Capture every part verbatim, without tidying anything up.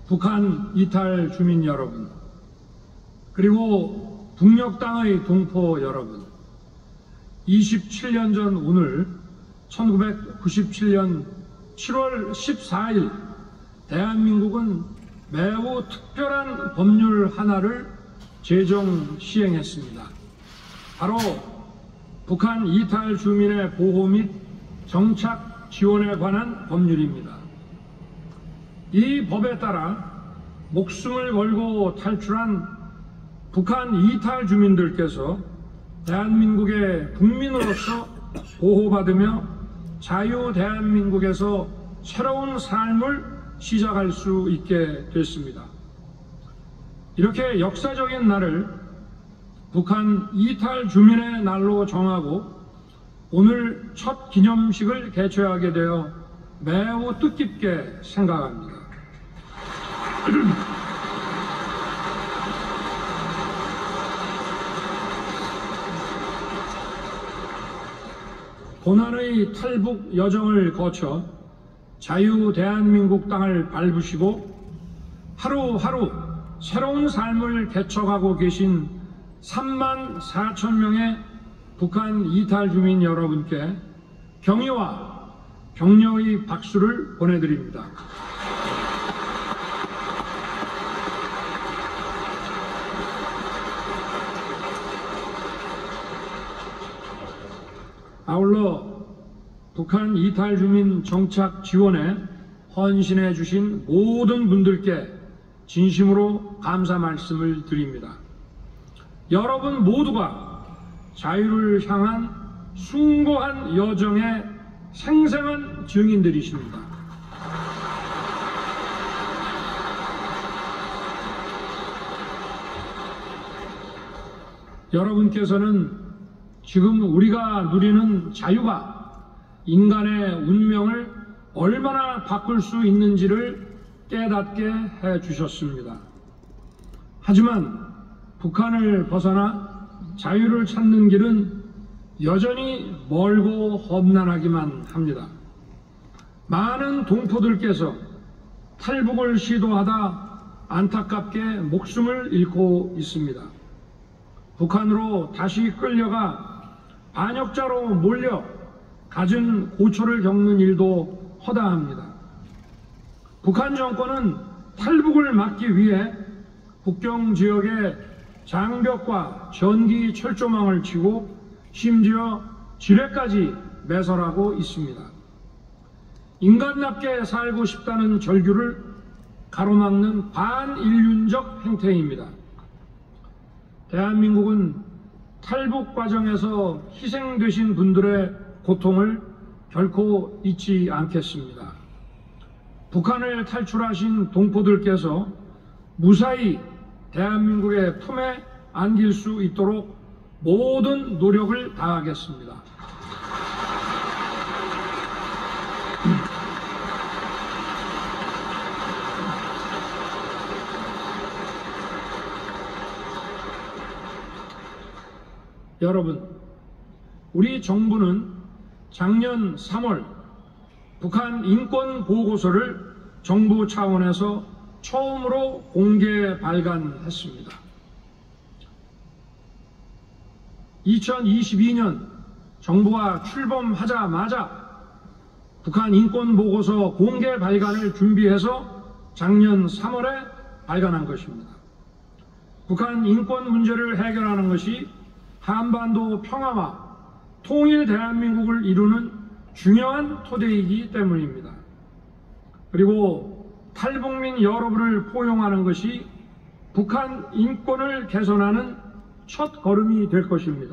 북한 이탈 주민 여러분, 그리고 북녘 땅의 동포 여러분, 이십칠 년 전 오늘 천구백구십칠 년 칠월 십사일 대한민국은 매우 특별한 법률 하나를 제정 시행했습니다. 바로 북한 이탈 주민의 보호 및 정착 지원에 관한 법률입니다. 이 법에 따라 목숨을 걸고 탈출한 북한 이탈 주민들께서 대한민국의 국민으로서 보호받으며 자유 대한민국에서 새로운 삶을 시작할 수 있게 됐습니다. 이렇게 역사적인 날을 북한 이탈 주민의 날로 정하고 오늘 첫 기념식을 개최하게 되어 매우 뜻깊게 생각합니다. 고난의 탈북 여정을 거쳐 자유 대한민국 땅을 밟으시고 하루하루 새로운 삶을 개척하고 계신 삼만 사천 명의 북한 이탈 주민 여러분께 경의와 격려의 박수를 보내드립니다. 아울러 북한 이탈 주민 정착 지원에 헌신해 주신 모든 분들께 진심으로 감사 말씀을 드립니다. 여러분 모두가 자유를 향한 숭고한 여정의 생생한 증인들이십니다. 여러분께서는 지금 우리가 누리는 자유가 인간의 운명을 얼마나 바꿀 수 있는지를 깨닫게 해 주셨습니다. 하지만 북한을 벗어나 자유를 찾는 길은 여전히 멀고 험난하기만 합니다. 많은 동포들께서 탈북을 시도하다 안타깝게 목숨을 잃고 있습니다. 북한으로 다시 끌려가 반역자로 몰려 갖은 고초를 겪는 일도 허다합니다. 북한 정권은 탈북을 막기 위해 국경 지역에 장벽과 전기 철조망을 치고 심지어 지뢰까지 매설하고 있습니다. 인간답게 살고 싶다는 절규를 가로막는 반인륜적 행태입니다. 대한민국은 탈북 과정에서 희생되신 분들의 고통을 결코 잊지 않겠습니다. 북한을 탈출하신 동포들께서 무사히 대한민국의 품에 안길 수 있도록 모든 노력을 다하겠습니다. 여러분, 우리 정부는 작년 삼월 북한 인권 보고서를 정부 차원에서 처음으로 공개 발간했습니다. 이천이십이 년 정부가 출범하자마자 북한 인권 보고서 공개 발간을 준비해서 작년 삼월에 발간한 것입니다. 북한 인권 문제를 해결하는 것이 한반도 평화와 통일 대한민국을 이루는 중요한 토대이기 때문입니다. 그리고 탈북민 여러분을 포용하는 것이 북한 인권을 개선하는 첫 걸음이 될 것입니다.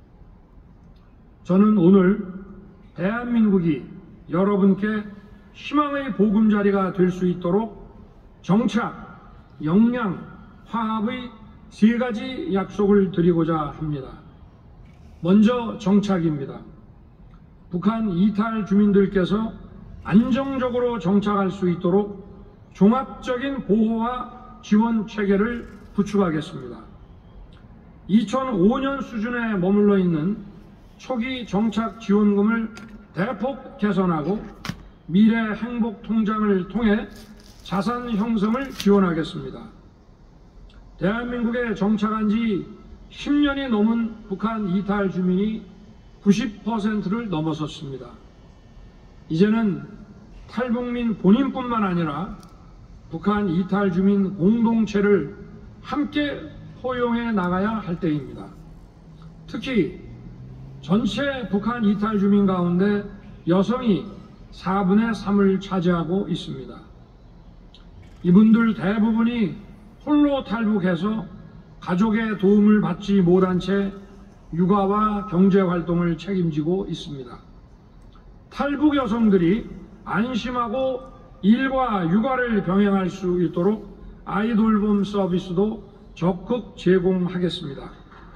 저는 오늘 대한민국이 여러분께 희망의 보금자리가 될 수 있도록 정착, 역량, 화합의 세 가지 약속을 드리고자 합니다. 먼저 정착입니다. 북한 이탈 주민들께서 안정적으로 정착할 수 있도록 종합적인 보호와 지원 체계를 구축하겠습니다. 이천오 년 수준에 머물러 있는 초기 정착 지원금을 대폭 개선하고 미래 행복 통장을 통해 자산 형성을 지원하겠습니다. 대한민국에 정착한 지 십 년이 넘은 북한 이탈 주민이 구십 퍼센트를 넘어섰습니다. 이제는 탈북민 본인뿐만 아니라 북한 이탈 주민 공동체를 함께 포용해 나가야 할 때입니다. 특히 전체 북한 이탈 주민 가운데 여성이 사분의 삼을 차지하고 있습니다. 이분들 대부분이 홀로 탈북해서 가족의 도움을 받지 못한 채 육아와 경제활동을 책임지고 있습니다. 탈북 여성들이 안심하고 일과 육아를 병행할 수 있도록 아이돌봄 서비스도 적극 제공하겠습니다.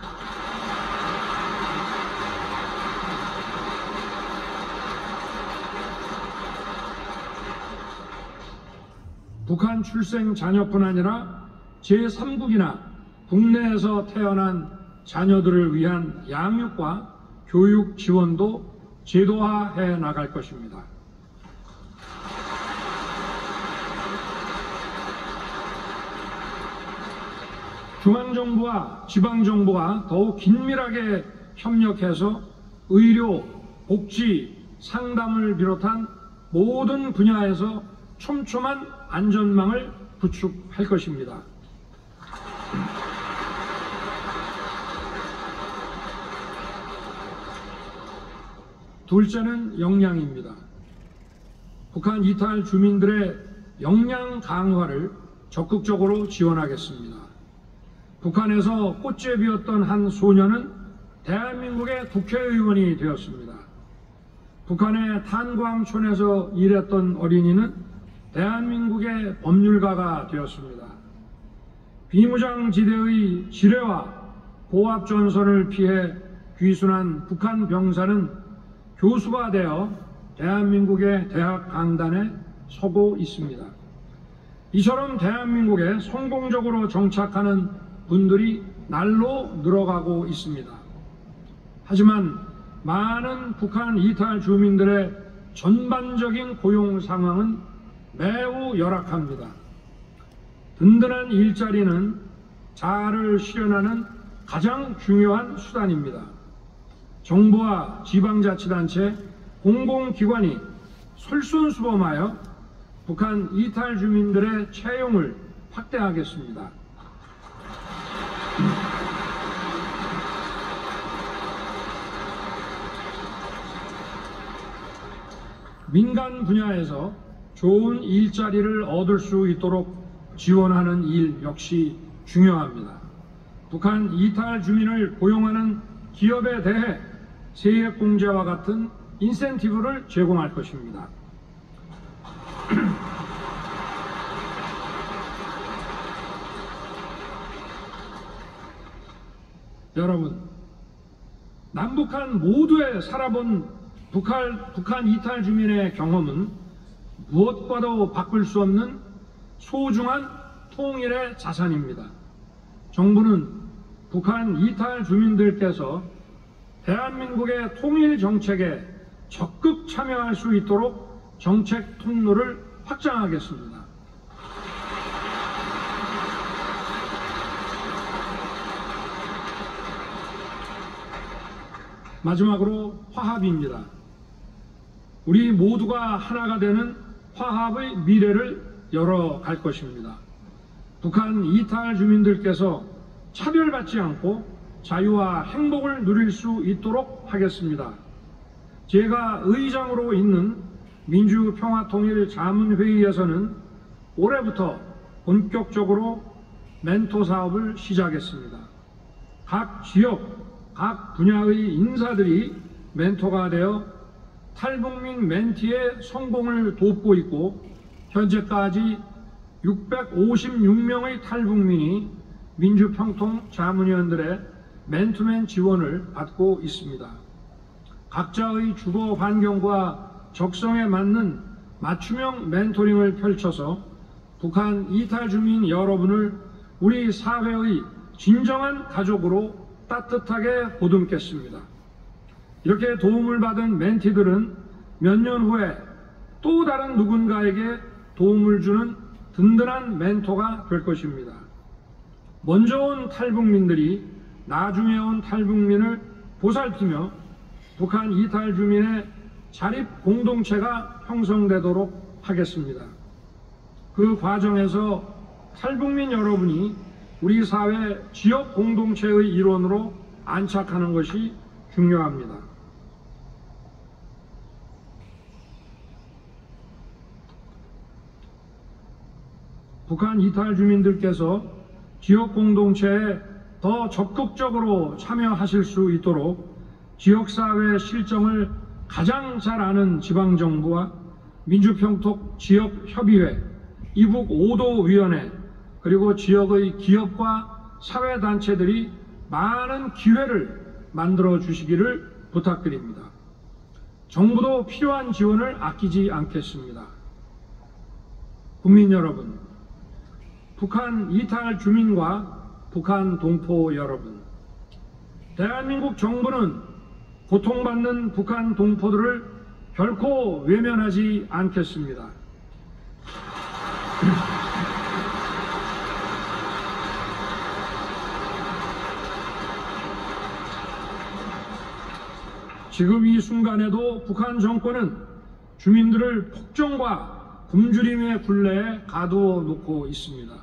북한 출생 자녀뿐 아니라 제삼국이나 국내에서 태어난 자녀들을 위한 양육과 교육 지원도 제도화해 나갈 것입니다. 중앙정부와 지방정부가 더욱 긴밀하게 협력해서 의료, 복지, 상담을 비롯한 모든 분야에서 촘촘한 안전망을 구축할 것입니다. 둘째는 역량입니다. 북한 이탈 주민들의 역량 강화를 적극적으로 지원하겠습니다. 북한에서 꽃제 비었던 한 소녀는 대한민국의 국회의원이 되었습니다. 북한의 탄광촌에서 일했던 어린이는 대한민국의 법률가가 되었습니다. 비무장지대의 지뢰와 고압전선을 피해 귀순한 북한 병사는 교수가 되어 대한민국의 대학 강단에 서고 있습니다. 이처럼 대한민국에 성공적으로 정착하는 분들이 날로 늘어가고 있습니다. 하지만 많은 북한 이탈 주민들의 전반적인 고용 상황은 매우 열악합니다. 든든한 일자리는 자아를 실현하는 가장 중요한 수단입니다. 정부와 지방자치단체, 공공기관이 솔선수범하여 북한 이탈 주민들의 채용을 확대하겠습니다. 민간 분야에서 좋은 일자리를 얻을 수 있도록 지원하는 일 역시 중요합니다. 북한 이탈 주민을 고용하는 기업에 대해 세액공제와 같은 인센티브를 제공할 것입니다. 여러분, 남북한 모두에 살아본 북한, 북한 이탈 주민의 경험은 무엇과도 바꿀 수 없는 소중한 통일의 자산입니다. 정부는 북한 이탈 주민들께서 대한민국의 통일 정책에 적극 참여할 수 있도록 정책 통로를 확장하겠습니다. 마지막으로 화합입니다. 우리 모두가 하나가 되는 화합의 미래를 열어갈 것입니다. 북한 이탈 주민들께서 차별받지 않고 자유와 행복을 누릴 수 있도록 하겠습니다. 제가 의장으로 있는 민주평화통일자문회의에서는 올해부터 본격적으로 멘토 사업을 시작했습니다. 각 지역, 각 분야의 인사들이 멘토가 되어 탈북민 멘티의 성공을 돕고 있고, 현재까지 육백오십육 명의 탈북민이 민주평통자문위원들의 맨투맨 지원을 받고 있습니다. 각자의 주거 환경과 적성에 맞는 맞춤형 멘토링을 펼쳐서 북한 이탈 주민 여러분을 우리 사회의 진정한 가족으로 따뜻하게 보듬겠습니다. 이렇게 도움을 받은 멘티들은 몇 년 후에 또 다른 누군가에게 도움을 주는 든든한 멘토가 될 것입니다. 먼저 온 탈북민들이 나중에 온 탈북민을 보살피며 북한 이탈 주민의 자립 공동체가 형성되도록 하겠습니다. 그 과정에서 탈북민 여러분이 우리 사회 지역 공동체의 일원으로 안착하는 것이 중요합니다. 북한 이탈 주민들께서 지역 공동체에 더 적극적으로 참여하실 수 있도록 지역사회 실정을 가장 잘 아는 지방정부와 민주평통 지역협의회, 이북 오 도위원회, 그리고 지역의 기업과 사회단체들이 많은 기회를 만들어 주시기를 부탁드립니다. 정부도 필요한 지원을 아끼지 않겠습니다. 국민 여러분, 북한 이탈 주민과 북한 동포 여러분, 대한민국 정부는 고통받는 북한 동포들을 결코 외면하지 않겠습니다. 지금 이 순간에도 북한 정권은 주민들을 폭정과 굶주림의 굴레에 가두어 놓고 있습니다.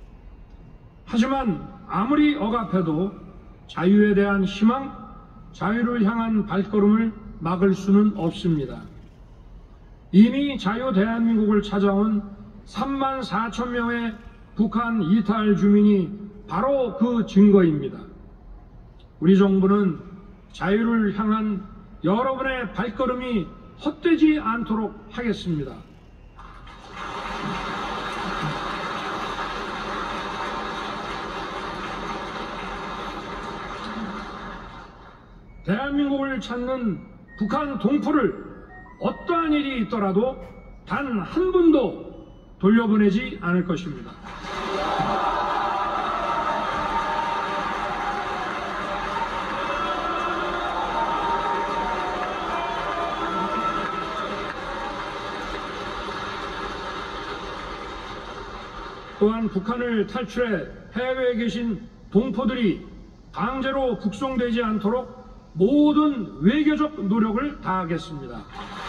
하지만 아무리 억압해도 자유에 대한 희망, 자유를 향한 발걸음을 막을 수는 없습니다. 이미 자유 대한민국을 찾아온 삼만 사천 명의 북한 이탈 주민이 바로 그 증거입니다. 우리 정부는 자유를 향한 여러분의 발걸음이 헛되지 않도록 하겠습니다. 대한민국을 찾는 북한 동포를 어떠한 일이 있더라도 단 한 분도 돌려보내지 않을 것입니다. 또한 북한을 탈출해 해외에 계신 동포들이 강제로 북송되지 않도록 모든 외교적 노력을 다하겠습니다.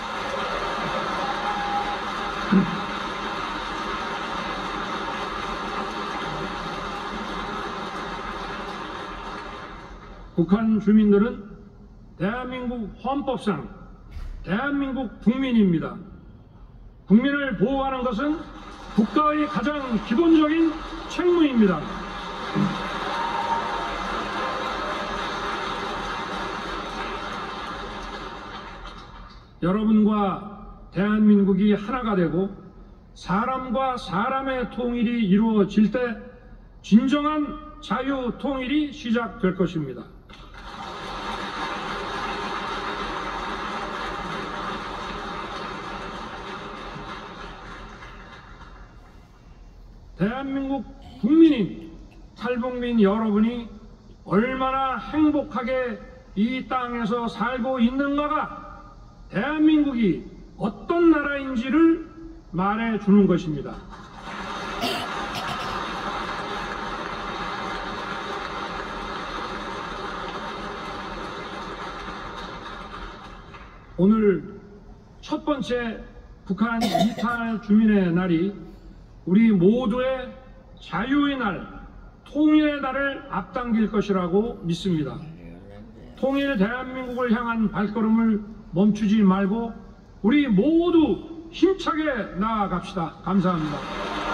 북한 주민들은 대한민국 헌법상 대한민국 국민입니다. 국민을 보호하는 것은 국가의 가장 기본적인 책무입니다. 여러분과 대한민국이 하나가 되고 사람과 사람의 통일이 이루어질 때 진정한 자유 통일이 시작될 것입니다. 대한민국 국민인 탈북민 여러분이 얼마나 행복하게 이 땅에서 살고 있는가가 대한민국이 어떤 나라인지를 말해주는 것입니다. 오늘 첫 번째 북한 이탈 주민의 날이 우리 모두의 자유의 날, 통일의 날을 앞당길 것이라고 믿습니다. 통일 대한민국을 향한 발걸음을 멈추지 말고 우리 모두 힘차게 나아갑시다. 감사합니다.